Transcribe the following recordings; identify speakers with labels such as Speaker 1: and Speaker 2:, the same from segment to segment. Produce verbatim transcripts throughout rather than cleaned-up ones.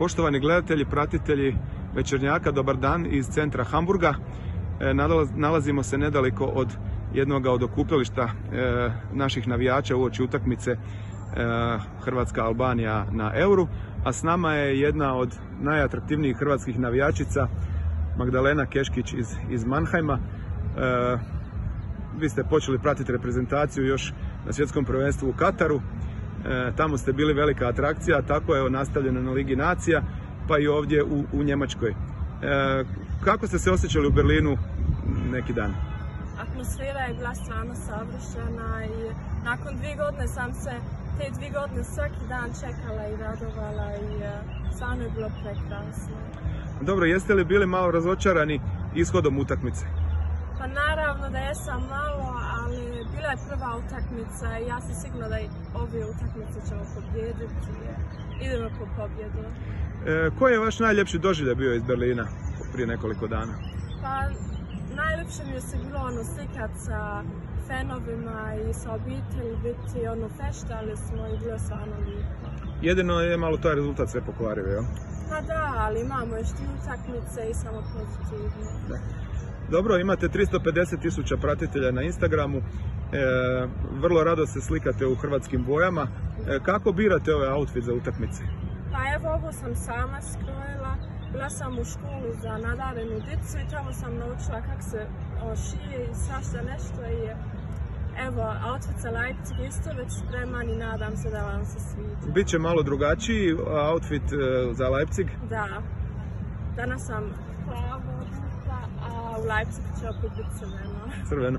Speaker 1: Poštovani gledatelji, pratitelji Večernjaka, dobar dan iz centra Hamburga. Nalazimo se nedaleko od jednog od okupilišta naših navijača uoči utakmice Hrvatska-Albanija na Euru, a s nama je jedna od najatraktivnijih hrvatskih navijačica, Magdalena Keškić iz, iz Mannheima. Vi ste počeli pratiti reprezentaciju još na svjetskom prvenstvu u Kataru. E, tamo ste bili velika atrakcija, tako je nastavljeno na Ligi nacija, pa i ovdje u, u Njemačkoj. E, kako ste se osjećali u Berlinu neki dan?
Speaker 2: Atmosfera je bila stvarno savršena i nakon dvije godine sam se te dvije godine svaki dan čekala i radovala i stvarno je bilo prekrasno.
Speaker 1: Dobro, jeste li bili malo razočarani ishodom utakmice?
Speaker 2: Pa naravno da jesam malo, ali bila je prva utakmica i ja sam sigurna da i ove utakmice ćemo pobijediti. Idemo po pobjedu.
Speaker 1: E, koji je vaš najljepši doživljaj bio iz Berlina prije nekoliko dana?
Speaker 2: Pa najljepše mi je se bilo ono slikat sa fanovima i sa obitelji, biti ono feštali smo i bilo stvarno lijepo.
Speaker 1: Jedino je malo taj rezultat sve pokvario, jel?
Speaker 2: Pa da, ali imamo još tri utakmice i samo pozitivno.
Speaker 1: Da. Dobro, imate tristo pedeset tisuća pratitelja na Instagramu, e, vrlo rado se slikate u hrvatskim bojama. E, kako birate ovaj outfit za utakmice?
Speaker 2: Pa evo, ovo sam sama skrojila. Bila sam u školu za nadarenu dicu i tamo sam naučila kako se o, šije i svašta nešto i evo, outfit za Leipzig isto već spreman i nadam se da vam se svidi.
Speaker 1: Biće malo drugačiji outfit e, za Leipzig?
Speaker 2: Da. Danas sam plavo, a u Leipzigu će opet biti crveno.
Speaker 1: Crveno.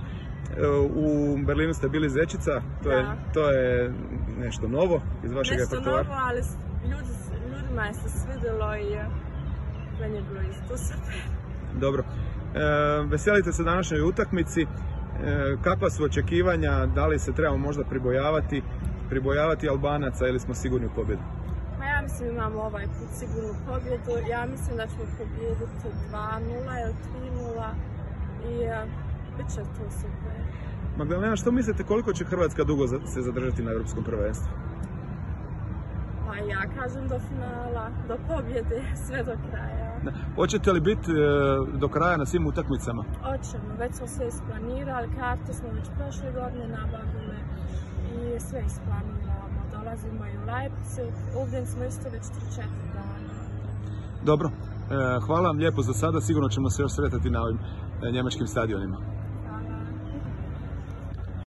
Speaker 1: U Berlinu ste bili zečica, to je, to je nešto novo iz vašeg repertoara?
Speaker 2: Nešto novo, ali ljudi, ljudima je se svidjelo i meni je bilo isto super.
Speaker 1: Dobro. E, veselite se današnjoj utakmici. E, kakva su očekivanja? Da li se trebamo možda pribojavati, pribojavati Albanaca ili smo sigurni u pobjedu?
Speaker 2: Pa ja mislim imamo ovaj put sigurnu pobjedu. Ja mislim da ćemo pobijediti dva nula ili tri nula i uh, bit će to super.
Speaker 1: Magdalena, što mislite koliko će Hrvatska dugo se zadržati na Europskom prvenstvu?
Speaker 2: Pa ja kažem do finala, do pobjede, sve do kraja.
Speaker 1: Da. Hoćete li biti e, do kraja na svim utakmicama?
Speaker 2: Hoćemo, već smo sve isplanirali, karte smo već prošle godine nabavili i sve isplaniramo. Dolazimo i u Leipzig, ovdje smo isto već tri četiri dana.
Speaker 1: Dobro, e, hvala vam lijepo za sada, sigurno ćemo se još sretati na ovim e, njemačkim stadionima.